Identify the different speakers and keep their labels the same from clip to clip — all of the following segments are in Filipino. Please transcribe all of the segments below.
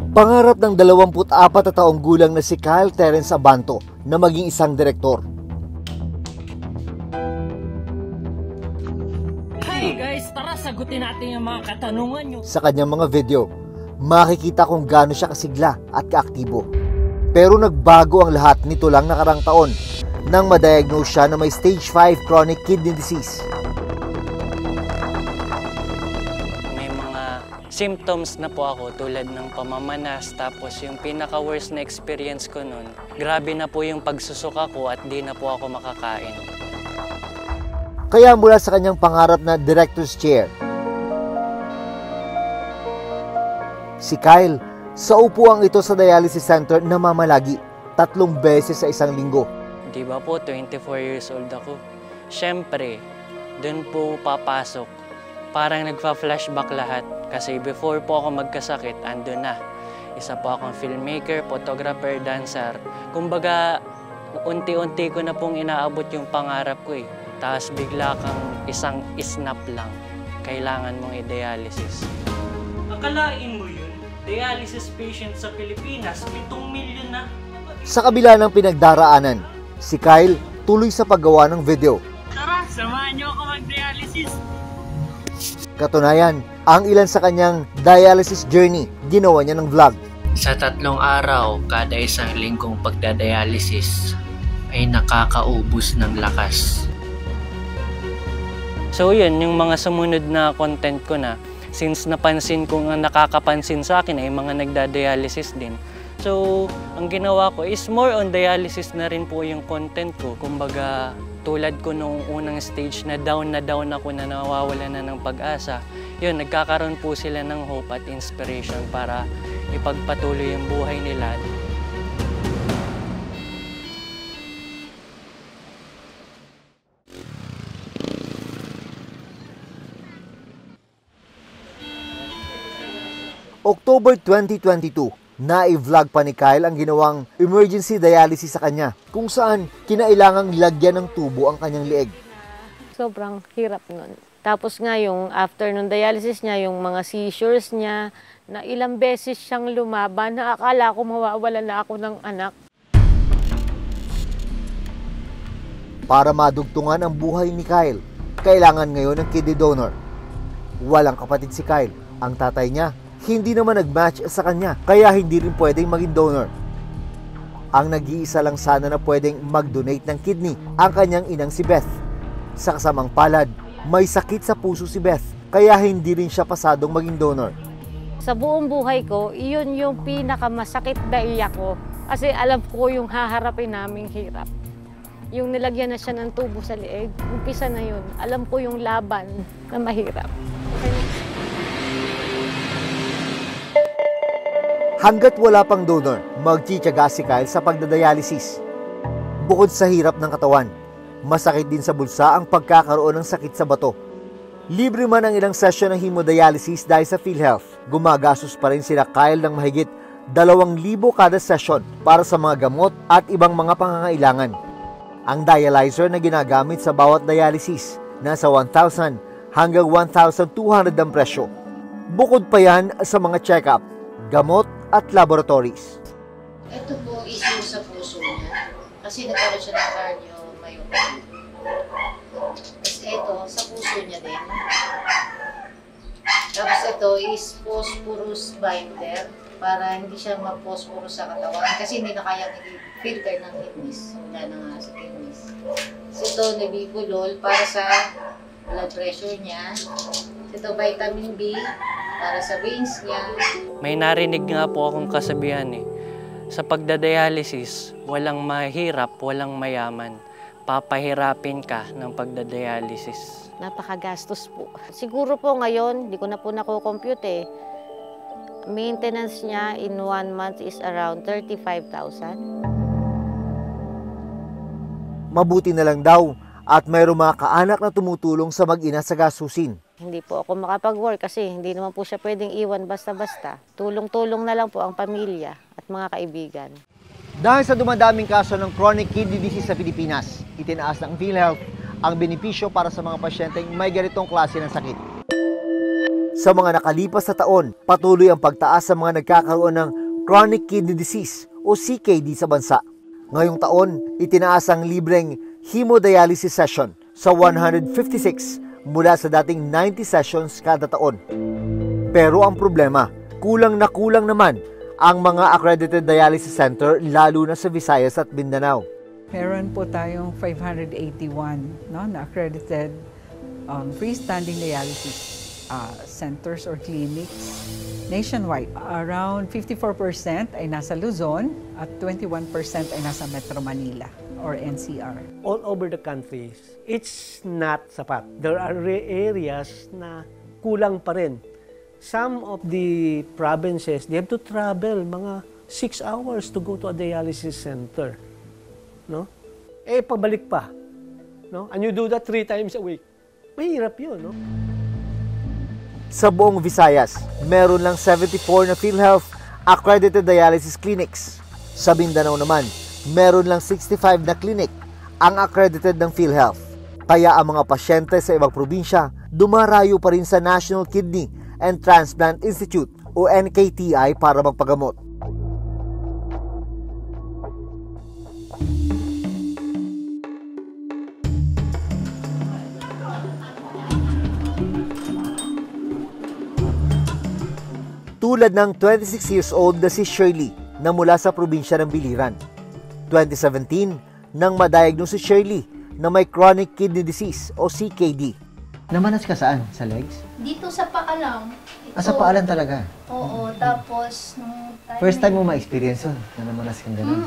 Speaker 1: Pangarap ng 24 na taong gulang na si Kyle Terence Abanto na maging isang direktor.
Speaker 2: Hey guys, tara sagutin natin yung mga katanungan nyo.
Speaker 1: Sa kanyang mga video, makikita kung gaano siya kasigla at kaaktibo. Pero nagbago ang lahat nito lang nakarang taon nang ma-diagnose siya na may stage 5 chronic kidney disease.
Speaker 3: Symptoms na po ako tulad ng pamamanas, tapos yung pinaka-worst na experience ko nun, grabe na po yung pagsusuka ko at di na po ako makakain.
Speaker 1: Kaya mula sa kanyang pangarap na director's chair, si Kyle, sa upuang ito sa dialysis center na mamalagi 3 beses sa isang linggo.
Speaker 3: Di ba po, 24 years old ako. Siyempre, dun po papasok. Parang nagpa-flashback lahat. Kasi before po ako magkasakit, andun na. Isa po akong filmmaker, photographer, dancer. Kumbaga, unti-unti ko na pong inaabot yung pangarap ko eh. Tapos bigla kang isang snap lang. Kailangan mong i-dialysis.
Speaker 2: Akalain mo yun, dialysis patient sa Pilipinas, 7 milyon na.
Speaker 1: Sa kabila ng pinagdaraanan, si Kyle tuloy sa paggawa ng video.
Speaker 2: Tara, samahan nyo ako mag-dialysis.
Speaker 1: Katunayan, ang ilan sa kanyang dialysis journey, ginawa niya ng vlog.
Speaker 4: Sa 3 araw, kada isang linggong pagdadialysis ay nakakaubos ng lakas.
Speaker 3: So yun, yung mga sumunod na content ko na, since napansin ko nga nakakapansin sa akin ay mga nagda-dialysis din. So, ang ginawa ko is more on dialysis na rin po yung content ko. Kumbaga, tulad ko nung unang stage na down ako na nawawala na ng pag-asa, yun, nagkakaroon po sila ng hope at inspiration para ipagpatuloy yung buhay nila.
Speaker 1: October 2022, na-i-vlog pa ni Kyle ang ginawang emergency dialysis sa kanya, kung saan kinailangang lagyan ng tubo ang kanyang leeg.
Speaker 5: Sobrang hirap nun. Tapos nga yung after nung dialysis niya, yung mga seizures niya, na ilang beses siyang lumaban, na akala ko mawawala na ako ng anak.
Speaker 1: Para madugtungan ang buhay ni Kyle, kailangan ngayon ng kidney donor. Walang kapatid si Kyle. Ang tatay niya, hindi naman nag-match sa kanya, kaya hindi rin pwedeng maging donor. Ang nag-iisa lang sana na pwedeng mag-donate ng kidney, ang kanyang inang si Beth. Sa kasamang palad, may sakit sa puso si Beth, kaya hindi rin siya pasadong maging donor.
Speaker 5: Sa buong buhay ko, iyon yung pinakamasakit na iyak ko. Kasi alam ko yung haharapin naming hirap. Yung nilagyan na siya ng tubo sa leeg, umpisa na yun. Alam ko yung laban na mahirap.
Speaker 1: Hanggat wala pang donor, magtitiyaga si Kyle sa pagdadialysis. Bukod sa hirap ng katawan, masakit din sa bulsa ang pagkakaroon ng sakit sa bato. Libre man ang ilang session ng hemodialysis dahil sa PhilHealth, gumagastos pa rin sila Kyle ng mahigit 2,000 kada session para sa mga gamot at ibang mga pangangailangan. Ang dialyzer na ginagamit sa bawat dialysis, nasa 1,000 hanggang 1,200 ang presyo. Bukod pa yan sa mga check-up, gamot at laboratories.
Speaker 6: Ito po issue sa puso niya. Kasi nagkaroon siya ng cardiomyopathy. Tapos ito, sa puso niya din. Tapos ito is phosphorus binder para hindi siya ma-phosphorus sa katawan. Kasi hindi na kaya filter ng kidneys. Wala na nga sa kidneys. So ito, nebiculol para sa blood pressure niya. Ito, vitamin B para sa veins niya.
Speaker 3: May narinig nga po akong kasabihan eh. Sa pagdadialysis, walang mahirap, walang mayaman. Papahirapin ka ng pagdadialysis.
Speaker 5: Napakagastos po. Siguro po ngayon, hindi ko na po nakukompute eh. Maintenance niya in 1 month is around 35,000.
Speaker 1: Mabuti na lang daw at mayroong mga kaanak na tumutulong sa mag-ina sa gastusin.
Speaker 5: Hindi po ako makapag-work kasi hindi naman po siya pwedeng iwan basta-basta. Tulong-tulong na lang po ang pamilya at mga kaibigan.
Speaker 1: Dahil sa dumadaming kaso ng chronic kidney disease sa Pilipinas, itinaas ng PhilHealth ang benepisyo para sa mga pasyenteng may ganitong klase ng sakit. Sa mga nakalipas na taon, patuloy ang pagtaas sa mga nagkakaroon ng chronic kidney disease o CKD sa bansa. Ngayong taon, itinaas ang libreng hemodialysis session sa 156 mula sa dating 90 sessions kada taon. Pero ang problema, kulang na kulang naman ang mga accredited dialysis center lalo na sa Visayas at Mindanao.
Speaker 7: Meron po tayong 581 na accredited freestanding dialysis centers or clinics nationwide. Around 54% ay nasa Luzon at 21% ay nasa Metro Manila or NCR.
Speaker 8: All over the country, it's not sapat. There are areas na kulang pa rin. Some of the provinces, they have to travel mga 6 hours to go to a dialysis center. No? Pabalik pa. No? And you do that 3 times a week. Mahirap yun, no?
Speaker 1: Sa buong Visayas, meron lang 74 na PhilHealth accredited dialysis clinics. Sa Mindanao naman, meron lang 65 na clinic ang accredited ng PhilHealth. Kaya ang mga pasyente sa ibang probinsya, dumarayo pa rin sa National Kidney and Transplant Institute o NKTI para magpagamot. Tulad ng 26 years old na si Shirley na mula sa probinsya ng Biliran. 2017, nang ma-diagnose si Shirley na may chronic kidney disease o CKD.
Speaker 9: Namanas ka saan? Sa legs?
Speaker 10: Dito sa paa lang.
Speaker 9: Sa paalan talaga?
Speaker 10: Oo, tapos nung time...
Speaker 9: First time mo ma-experience yun, na namanas kang gano'n?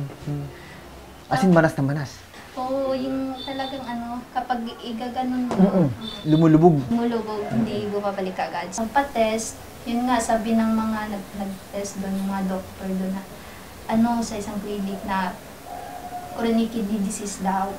Speaker 9: As in, manas na manas?
Speaker 10: Oo, yung talagang kapag igaganon mo,
Speaker 9: lumulubog.
Speaker 10: Lumulubog, hindi bumabalik agad. Ang pa-test, yun nga, sabi ng mga nag-test doon, mga doctor doon na, sa isang clinic na chronic kidney disease daw.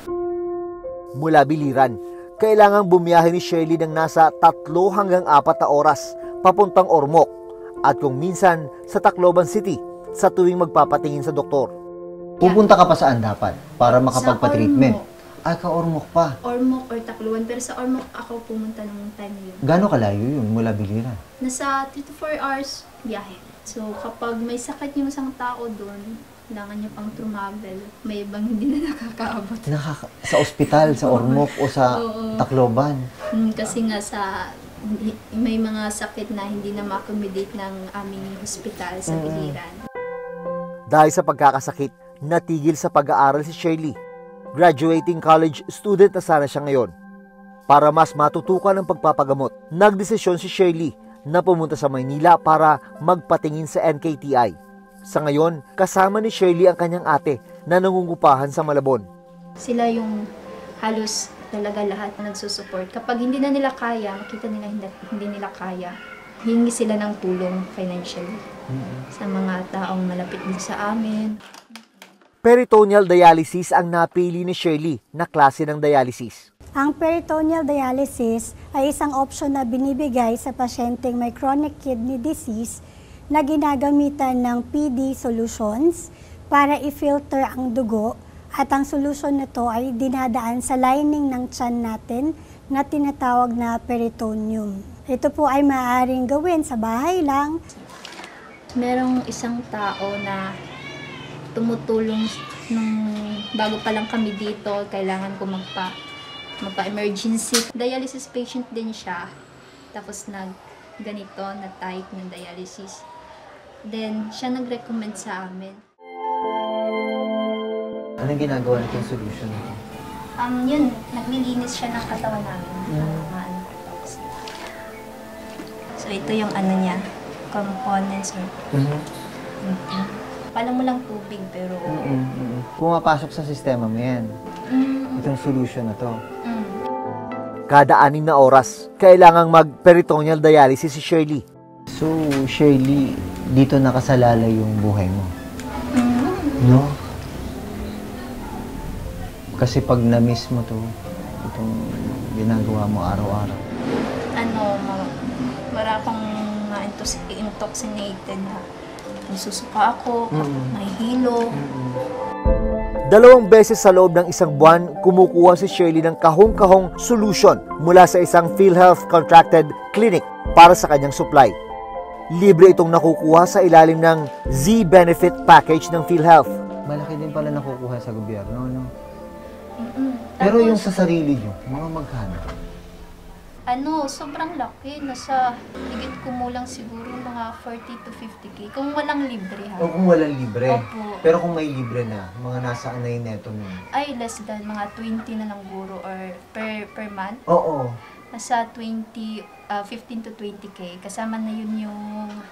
Speaker 1: Mula Biliran, kailangang bumiyahe ni Shirley ng nasa 3 hanggang 4 na oras papuntang Ormoc at kung minsan sa Tacloban City sa tuwing magpapatingin sa doktor.
Speaker 9: Pupunta ka pa saan dapat para makapagpa-treatment? Ka Ormoc pa?
Speaker 10: Ormoc or Tacloban, pero sa Ormoc ako pumunta nung time na yun.
Speaker 9: Gano'ng kalayo yun mula Biliran?
Speaker 10: Nasa 3 to 4 hours biyahe. So kapag may sakit yung isang tao doon, kailangan niya pang trumavel. May ibang hindi na nakakaabot.
Speaker 9: Sa ospital, sa Ormoc o sa Tacloban?
Speaker 10: Kasi nga may mga sakit na hindi na ma-accommodate ng aming hospital sa Biliran.
Speaker 1: Dahil sa pagkakasakit, natigil sa pag-aaral si Shirley. Graduating college student na sana siya ngayon. Para mas matutukan ang pagpapagamot, nagdesisyon si Shirley na pumunta sa Maynila para magpatingin sa NKTI. Sa ngayon, kasama ni Shirley ang kanyang ate na nangungupahan sa Malabon.
Speaker 10: Sila yung halos talaga lahat na nagsusupport. Kapag hindi na nila kaya, makita nila hindi nila kaya, hingi sila ng tulong financially sa mga taong malapit din sa amin.
Speaker 1: Peritoneal dialysis ang napili ni Shirley na klase ng dialysis.
Speaker 11: Ang peritoneal dialysis ay isang opsyon na binibigay sa pasyenteng may chronic kidney disease na ginagamitan ng PD solutions para i-filter ang dugo at ang solusyon na to ay dinadaan sa lining ng tiyan natin na tinatawag na peritoneum. Ito po ay maaaring gawin sa bahay lang.
Speaker 10: Merong isang tao na tumutulong nung bago pa lang kami dito, kailangan ko magpa-emergency. Dialysis patient din siya. Tapos ganito na type ng dialysis. Then, siya nag-recommend sa amin.
Speaker 9: Anong ginagawa natin solution nito?
Speaker 10: Yun, naglilinis siya ng katawan namin. So, ito yung niya, components. Palang mo lang tubig, pero...
Speaker 9: Pumapasok sa sistema mo yan. Itong solution na to.
Speaker 1: Kada 6 na oras, kailangang mag-peritoneal dialysis si Shirley.
Speaker 9: So, Shirley, dito nakasalalay yung buhay mo? No? Kasi pag na-miss mo to, itong ginagawa mo araw-araw.
Speaker 10: Wala akong intoxicated na nasusuka ako, nahihilo.
Speaker 1: 2 beses sa loob ng 1 buwan, kumukuha si Shirley ng kahong-kahong solution mula sa isang PhilHealth contracted clinic para sa kanyang supply. Libre itong nakukuha sa ilalim ng Z-Benefit Package ng PhilHealth.
Speaker 9: Malaki din pala nakukuha sa gobyerno, no? Pero
Speaker 10: Tapos,
Speaker 9: yung sa sarili nyo, mga magkano?
Speaker 10: Sobrang laki. Nasa higit kumulang siguro mga 40 to 50K. Kung walang libre ha.
Speaker 9: O kung walang libre.
Speaker 10: Opo.
Speaker 9: Pero kung may libre na, mga nasaan na yung neto nyo?
Speaker 10: Ay, less than mga 20 na lang guro or per month.
Speaker 9: Oo.
Speaker 10: Nasa 15 to 20K. Kasama na yun yung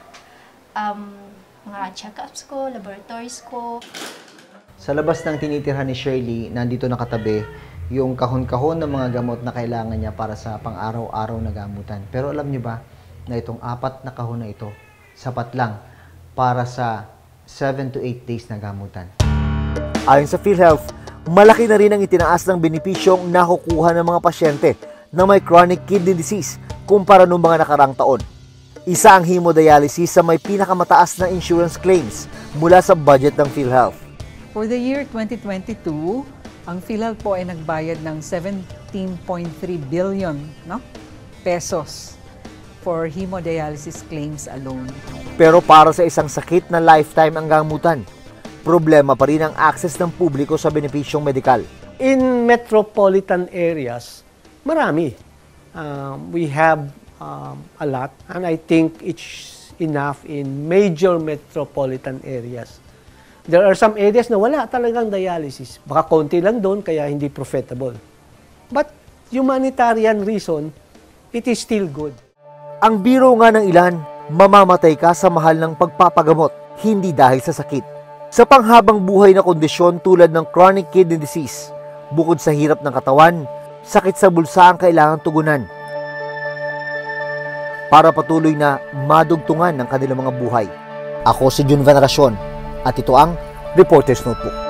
Speaker 10: mga check-ups ko, laboratories ko.
Speaker 9: Sa labas ng tinitirhan ni Shirley, nandito nakatabi yung kahon-kahon ng mga gamot na kailangan niya para sa pang-araw-araw na gamutan. Pero alam niyo ba na itong 4 na kahon na ito, sapat lang para sa 7 to 8 days na gamutan.
Speaker 1: Ayon sa PhilHealth, malaki na rin ang itinaas ng benepisyong nakukuha ng mga pasyente na may chronic kidney disease kumpara noong mga nakarang taon. Isa ang hemodialysis sa may pinakamataas na insurance claims mula sa budget ng PhilHealth.
Speaker 7: For the year 2022, ang PhilHealth po ay nagbayad ng 17.3 billion pesos for hemodialysis claims alone.
Speaker 1: Pero para sa isang sakit na lifetime ang gamutan, problema pa rin ang access ng publiko sa benepisyong medikal.
Speaker 8: In metropolitan areas, marami. We have a lot, and I think it's enough in major metropolitan areas. There are some areas na wala talagang dialysis. Baka konti lang doon, kaya hindi profitable. But humanitarian reason, it is still good.
Speaker 1: Ang biro nga ng ilan, mamamatay ka sa mahal ng pagpapagamot, hindi dahil sa sakit. Sa panghabang buhay na kondisyon tulad ng chronic kidney disease, bukod sa hirap ng katawan, sakit sa bulsa ang kailangang tugunan para patuloy na madugtungan ng kanilang mga buhay. Ako si Jun Veneracion at ito ang Reporter's Notebook.